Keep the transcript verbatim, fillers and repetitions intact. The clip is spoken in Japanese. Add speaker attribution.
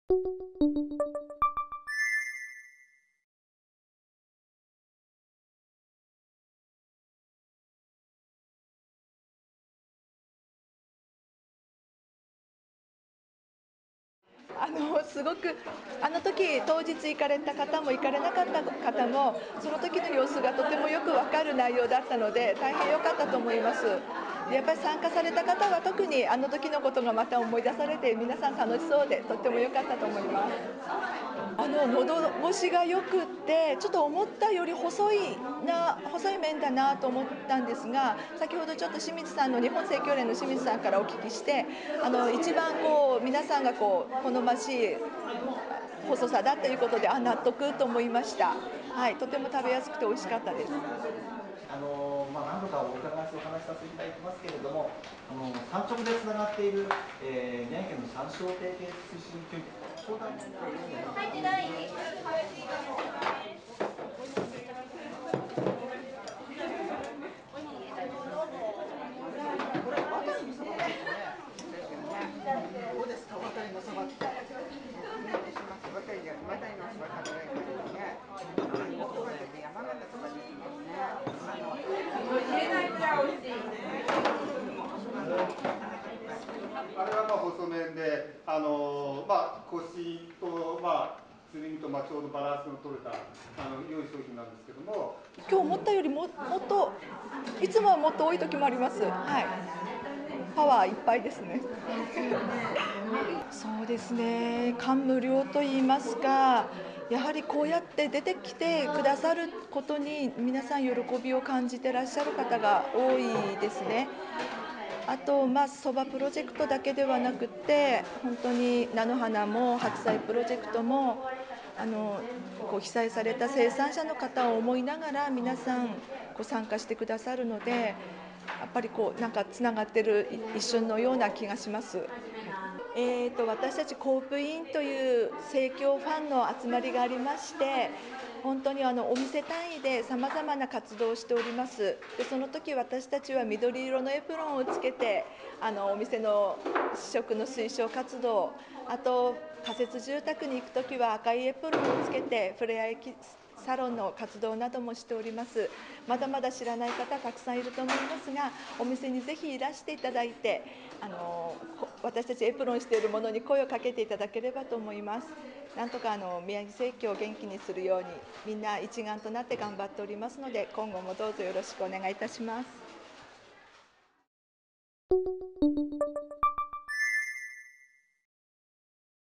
Speaker 1: あのすごくあの時当日行かれた方も行かれなかった方もその時の様子がとてもよく分かる内容だったので大変良かったと思います。でやっぱり参加された方は特にあの時のことがまた思い出されて皆さん楽しそうでとっても良かったと思います。あの喉越しがよくってちょっと思ったより細いな細い麺だなと思ったんですが、先ほどちょっと清水さんの日本生協連の清水さんからお聞きしてあの一番こう皆さんがこう好ましい細さだということであ納得と思いました。はい、とても食べやすくて美味しかったです。
Speaker 2: あのまあ、何度かお伺いしてお話しさせていただいてますけれども、あの産直でつながっている、えー、宮城県の山椒提携推進協議相談これ渡りのそばですよね。どうですか渡りのそばって。
Speaker 3: 渡りのそば食べられたりね。渡りのそばって山形とかですもんね。あの入れないぐらい美味しい。
Speaker 4: あれはまあ細麺で、あのまあコシとまあすり身とまあちょうどバランスの取れたあの良い商品なんですけども、
Speaker 1: 今日思ったよりももっといつもはもっと多い時もあります。はい。パワーいっぱいですね。そうですね。感無量と言いますか、やはりこうやって出てきてくださることに皆さん喜びを感じてらっしゃる方が多いですね。あと、まあ、そばプロジェクトだけではなくて、本当に菜の花も白菜プロジェクトも、あのこう被災された生産者の方を思いながら皆さんこう参加してくださるので、やっぱりこうなんかつながってる一瞬のような気がします。えーと、私たちコープインという生協ファンの集まりがありまして、本当にあのお店単位でさまざまな活動をしております。でその時私たちは緑色のエプロンをつけてあのお店の試食の推奨活動、あと仮設住宅に行く時は赤いエプロンをつけてふれあいサロンの活動などもしております。まだまだ知らない方たくさんいると思いますが、お店にぜひいらしていただいて、あの私たちエプロンしているものに声をかけていただければと思います。なんとかあの宮城生協を元気にするようにみんな一丸となって頑張っておりますので、今後もどうぞよろしくお願いいたします。